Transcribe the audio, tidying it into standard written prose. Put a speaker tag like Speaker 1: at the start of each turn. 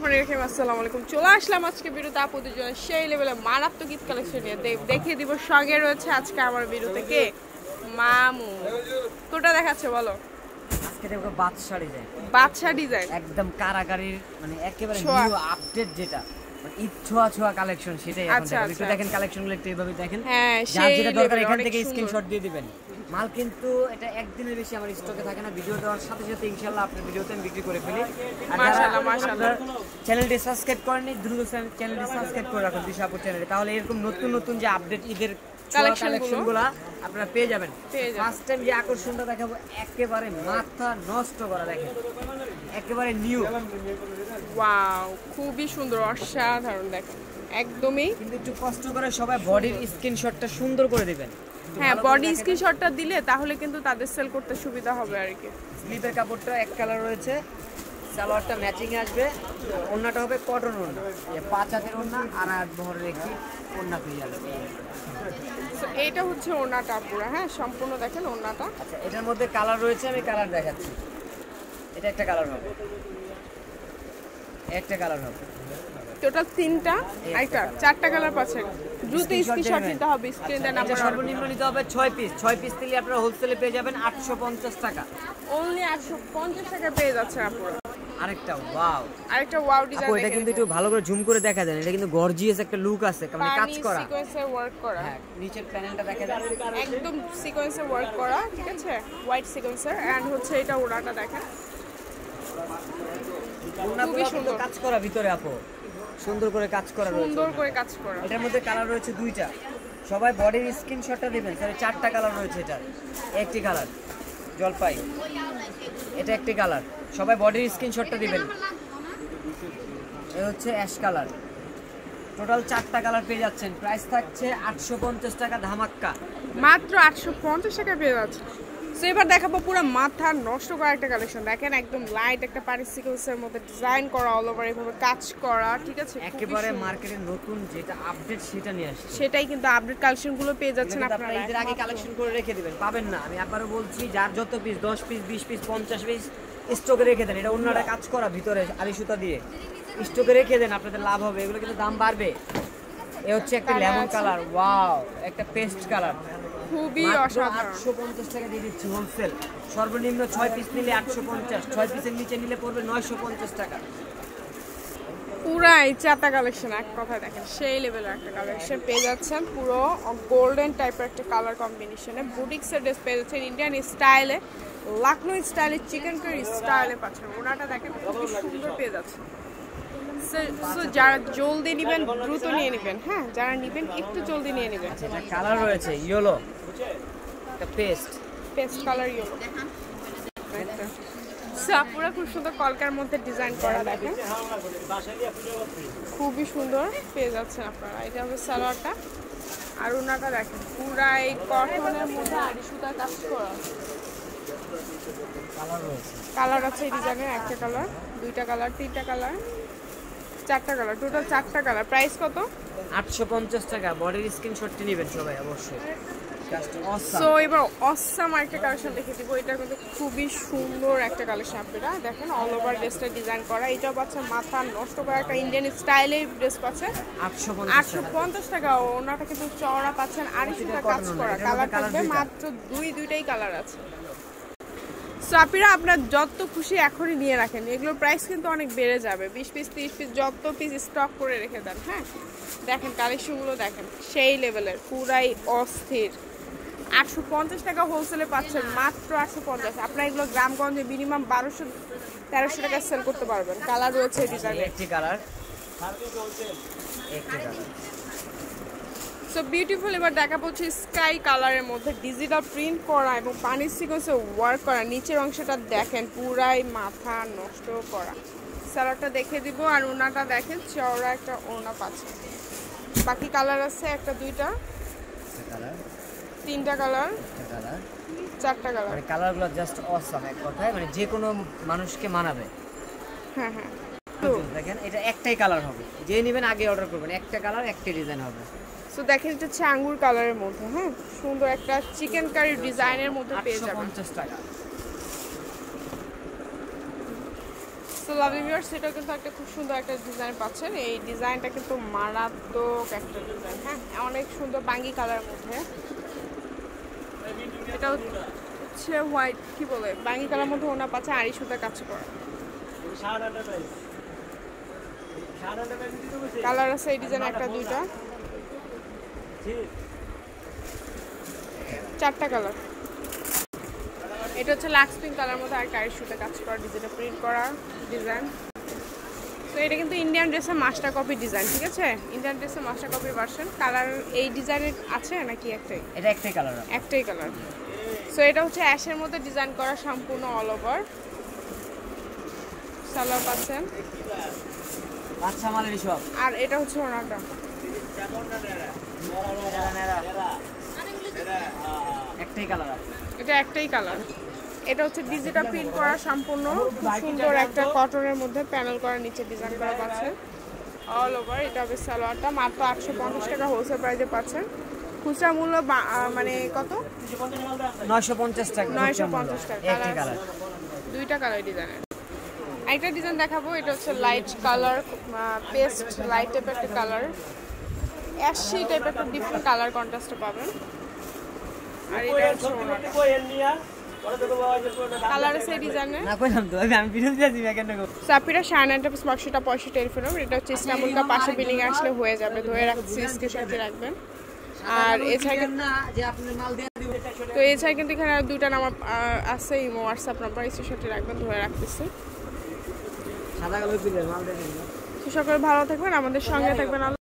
Speaker 1: রহমানির আসসালামু আলাইকুম। চলে আসলাম আজকে ভিডিওতে আপুদের জন্য সেই লেভেলে মারাত্মক ঈদ কালেকশন নিয়ে দেখিয়ে দিব। সঙ্গে রয়েছে আজকে আমার ভিডিওতে কে মামু। কোটা দেখাচ্ছে বলো?
Speaker 2: আজকে দেখো বাদশা ডিজাইন,
Speaker 1: বাদশা ডিজাইন
Speaker 2: একদম কারাগারির মানে একেবারে নিউ আপডেট যেটা মানে ঈদ ছোঁয়া ছোঁয়া কালেকশন সেটাই এখন দেখেন। একটু দেখেন কালেকশনগুলো একটু এইভাবে দেখেন।
Speaker 1: হ্যাঁ,
Speaker 2: যার যেটা দরকার এখান থেকে স্ক্রিনশট দিয়ে দিবেন। মাল কিন্তু এটা একদিনের বেশি আমার স্টকে থাকে না, ভিডিও দেওয়ার সাথে সাথে ইনশাআল্লাহ আপনার ভিডিওতে আমি বিক্রি করে ফেলি। আর
Speaker 1: মাশাআল্লাহ মাশাআল্লাহ,
Speaker 2: চ্যানেলটি সাবস্ক্রাইব করেননি দ্রুত চ্যানেলটি সাবস্ক্রাইব করে রাখুন দিশা আপুর চ্যানেলে, তাহলে এরকম নতুন নতুন যে আপডেট ঈদের কালেকশনগুলো আপনারা পেয়ে যাবেন। ফার্স্ট টাইম যে আকর্ষণটা দেখাবো একেবারে মাথা নষ্ট করা, দেখেন একেবারে নিউ।
Speaker 1: ওয়াও, খুবই সুন্দর, অসাধারণ। দেখেন একদমই,
Speaker 2: কিন্তু একটু কষ্ট করে সবাই বডির স্ক্রিনশটটা সুন্দর করে দিবেন।
Speaker 1: হ্যাঁ, বডি স্ক্রিনশটটা দিলে তাহলে কিন্তু তাদের সেল করতে সুবিধা হবে আর কি।
Speaker 2: স্লিপের কাপড়টা এক কালার রয়েছে, সালোয়ারটা ম্যাচিং আসবে, ওড়নাটা হবে কটন ওড়না, 5 হাতের ওড়না আর 8 বহরের একটি ওড়না পেয়ে যাবে।
Speaker 1: এইটা হচ্ছে ওড়নাটা পুরো, হ্যাঁ সম্পূর্ণ দেখেন ওড়নাটা।
Speaker 2: আচ্ছা, এটার মধ্যে কালার রয়েছে, আমি কালার দেখাচ্ছি। এটা একটা কালার হবে, একটা কালার হবে,
Speaker 1: টোটাল 3টা, আইটা 4টা কালার পাচ্ছেন। দ্রুত স্ক্রিনশট নিতে হবে, স্ক্রিনে নাম্বার।
Speaker 2: সর্বনিম্ন নিতে হবে 6 পিস। 6 পিস নিলে আপনারা হোলসেলে পেয়ে যাবেন 850 টাকা।
Speaker 1: অনলি 850 টাকা পেয়ে যাচ্ছে আপনারা।
Speaker 2: আরেকটা ওয়াও,
Speaker 1: আরেকটা ওয়াও ডিজাইন।
Speaker 2: এটা কিন্তু একটু ভালো করে জুম করে দেখা যায়, এটা কিন্তু গর্জিয়াস একটা লুক আছে, মানে কাজ করা,
Speaker 1: সিকোয়েন্সে ওয়ার্ক করা।
Speaker 2: হ্যাঁ, নিচের প্যানেলটা দেখা যায়
Speaker 1: একদম সিকোয়েন্সে ওয়ার্ক করা, ঠিক আছে, হোয়াইট সিকোয়েন্সে। এন্ড হচ্ছে এটা ওড়নাটা দেখেন,
Speaker 2: খুবই সুন্দর কাজ করা ভিতরে আপু, সুন্দর করে কাজ করা রয়েছে,
Speaker 1: সুন্দর করে কাজ করা।
Speaker 2: এটার মধ্যে কালার রয়েছে 2টা, সবাই বডির স্ক্রিনশটটা দিবেন। স্যার 4টা কালার রয়েছে, এটা একটি কালার জলপাই, এটা একটি কালার, সবাই বডির স্ক্রিনশটটা দিবেন। এই হচ্ছে অ্যাশ কালার, টোটাল 4টা কালার পেয়ে যাচ্ছেন। প্রাইস থাকছে 850 টাকা ধামাক্কা,
Speaker 1: মাত্র 850 টাকা পেয়ে যাচ্ছে। সো এবার দেখাবো পুরো মাথা নষ্ট করা একটা কালেকশন। দেখেন একদম লাইট একটা পাড়ি সিকোয়েন্সের মধ্যে ডিজাইন করা, অল ওভার এভাবে কাজ করা, ঠিক আছে,
Speaker 2: একেবারে মার্কেটে নতুন যেটা আপডেট সেটা নিয়ে আসছে,
Speaker 1: সেটাই কিন্তু আপডেট কালেকশনগুলো পেয়ে যাচ্ছেন আপনারা।
Speaker 2: এর আগে কালেকশন করে রেখে দিবেন, পাবেন না। আমি আবারও বলছি, যার যত পিস 10 পিস 20 পিস 50 পিস স্টকে রেখে দেন। এটা অন্যটা কাজ করা ভিতরে আড়ি সুতা দিয়ে স্টকে রেখে দেন, আপনাদের লাভ হবে, এগুলো কিন্তু দাম বাড়বে। এ হচ্ছে একটা লেমন কালার, ওয়াও, একটা পেস্ট কালার,
Speaker 1: খুবই অসাধারণ।
Speaker 2: 850 টাকা দিয়ে দিচ্ছি হোলসেল। সর্বনিম্ন 6 পিস নিলে 850, 6 পিসের নিচে নিলে পড়বে 950 টাকা।
Speaker 1: পুরাই চাতা কালেকশন, এক কথা দেখেন সেই লেভেলের একটা কালেকশন পেয়ে যাচ্ছেন। পুরো গোল্ডেন টাইপের একটা কালার কম্বিনেশনে বুটিক্সের ড্রেস পেয়ে যাচ্ছেন, ইন্ডিয়ান স্টাইলে, লখনৌ স্টাইলে, চিকেন কারি স্টাইলে পাচ্ছেন। ওনাটা দেখেন খুবই সুন্দর পেয়ে যাচ্ছে। সো যারা জলদি নেবেন দ্রুত নিয়ে নেবেন, হ্যাঁ যারা নেবেন একটু জলদি নিয়ে নেবেন।
Speaker 2: এটা কালার রয়েছে ইয়েলো, একটা পেস্ট
Speaker 1: কালার ইয়েলো, পুরো খুব সুন্দর কলকার মধ্যে ডিজাইন করা, দেখেন খুবই সুন্দর পেয়ে যাচ্ছেন আপনারা। এটা হবে সালোয়ারটা, আর ওনাটা দেখেন পুরাই কটনের মধ্যে আড়ি সুতার কাজ করা। কালার আছে এই ডিজাইনের, একটা কালার, 2টা কালার, 3টা কালার, 4টা কালার, টোটাল 4টা কালার। প্রাইস কত?
Speaker 2: 850 টাকা। বডির স্ক্রিনশটটি নেবেন সবাই অবশ্যই।
Speaker 1: সো এবার অসাম একটা কালেকশন দেখে দিব। এটা কিন্তু খুবই সুন্দর একটা কালেকশন, আপনারা দেখেন অল ওভার ড্রেসটা ডিজাইন করা। এটাও পাচ্ছেন মাথা নষ্ট করা একটা ইন্ডিয়ান স্টাইলের ড্রেস পাচ্ছেন 850 টাকা। ওনাটা কিন্তু চওড়া পাচ্ছেন, আর সেটা কাজ করা। কালার থাকবে মাত্র দুইটাই কালার আছে। সো আপনারা আপনার যত খুশি এখনই নিয়ে রাখেন, এগুলোর প্রাইস কিন্তু অনেক বেড়ে যাবে। 20 পিস 30 পিস যত পিস স্টক করে রেখে দেন। হ্যাঁ দেখেন কালেকশনগুলো দেখেন সেই লেভেলের, পুরাই অস্থির। 850 টাকা হোলসেলে পাচ্ছেন, মাত্র 850। আপনারা এগুলো গ্রামগঞ্জে মিনিমাম 1200-1300 টাকা সেল করতে পারবেন। কালার রয়েছে ডিজাইনের,
Speaker 2: একটি কালার, একটি কালার।
Speaker 1: So beautiful. এবার দেখা পড়ছে স্কাই কালারের মধ্যে ডিজিটাল প্রিন্ট করা এবং পানির সিকোয়েন্সে ওয়ার্ক করা। নিচের অংশটা দেখেন পুরাই মাথা নষ্ট করা। সালোয়ারটা দেখে দিব, আর ওনাটা দেখেন চওড়া একটা ওড়না পাচ্ছে। বাকি কালার আছে একটা, 2টা, 3টা কালার, 4টা কালার।
Speaker 2: মানে কালারগুলো জাস্ট অসাম, এক কথায় মানে যে কোনো মানুষকে মানাবে।
Speaker 1: হ্যাঁ হ্যাঁ,
Speaker 2: তো দেখেন এটা একটাই কালার হবে, যে নেবেন আগে অর্ডার করবেন, একটা কালার একটা ডিজাইন হবে।
Speaker 1: সো দেখেন এটা হচ্ছে আঙ্গুর কালারের মধ্যে, হ্যাঁ সুন্দর একটা চিকেন কারি ডিজাইনের মধ্যে পেয়ে যাবেন।
Speaker 2: 850 টাকা।
Speaker 1: সো লাভলি ভিউয়ার্স, সেটাও কিন্তু একটা খুব সুন্দর একটা ডিজাইন পাচ্ছেন। এই ডিজাইনটা কিন্তু মারাত্মক একটা ডিজাইন, হ্যাঁ, অনেক সুন্দর বাঙ্গি কালার মধ্যে। এটা হচ্ছে হোয়াইট, কি বলে, বাঙ্গি কালার মধ্যে ওনা পাচ্ছে আড়ি সুতা কাজ করা। কালার আছে এই ডিজাইন একটা দুইটা চারটা কালার। এটা হচ্ছে লাক্স পিঙ্ক কালার মধ্যে আর আড়ি সুতা কাজ করা ডিজাইনটা প্রিন্ট করা ডিজাইন। তো এটা কিন্তু ইন্ডিয়ান ড্রেসের মাস্টার কপি ডিজাইন, ঠিক আছে, ইন্ডিয়ান ড্রেসের মাস্টার কপি ভার্সন। কালার এই ডিজাইনের আছে নাকি একটাই?
Speaker 2: এটা একটাই কালার,
Speaker 1: একটাই কালার। সো এটা হচ্ছে অ্যাশের মধ্যে ডিজাইন করা সম্পূর্ণ অল ওভার। সালোয়ার পাচ্ছেন
Speaker 2: বাচ্চা মালের সব।
Speaker 1: আর এটা হচ্ছে ওনাটা,
Speaker 2: একটাই কালার,
Speaker 1: এটা একটাই কালার। এটা হচ্ছে ডিজিটাল প্রিন্ট করা সম্পূর্ণ সুন্দর একটা কটনের মধ্যে প্যানেল করা, নিচে ডিজাইন করা পাচ্ছেন অল ওভার। এটা হবে সালোয়ারটা, মাত্র 850 টাকা হোলসেল প্রাইসে পাচ্ছেন। খুচরা মূল্য মানে কত?
Speaker 2: 950 টাকা।
Speaker 1: 950 টাকা।
Speaker 2: কালার,
Speaker 1: দুইটা কালার ডিজাইনের। একটা ডিজাইন দেখাবো, এটা হচ্ছে লাইট কালার, পেস্ট লাইট টাইপের একটা কালার, অ্যাশি টাইপের একটা ডিফারেন্ট কালার কন্ট্রাস্টে পাবেন। আর এটা হচ্ছে কালার আছে ডিজাইনে
Speaker 2: না কইলাম তো আমি ভিডিও দিয়েছি কেন গো।
Speaker 1: সাপিরা শাইনাটা বাক্সটা 65 টেলিফোন। এটা হচ্ছে ইস্তাম্বুল কা পাশে বিল্ডিং আসলে হয়ে যাবে, ধরে রাখছি, স্ক্রিনশটে রাখবেন। আর এছাড়া
Speaker 2: না যে আপনি মাল দিয়ে দিবেন,
Speaker 1: তো এছাড়া কিন্তু এখানে দুইটা নাম্বার আছে, ইমো হোয়াটসঅ্যাপ নাম্বার, স্ক্রিনশটে রাখবেন, ধরে রাখতেছি।
Speaker 2: সাদা কালো পিলের মাল দিয়ে দিন।
Speaker 1: তো সকলে ভালো থাকবেন, আমাদের সঙ্গে থাকবেন।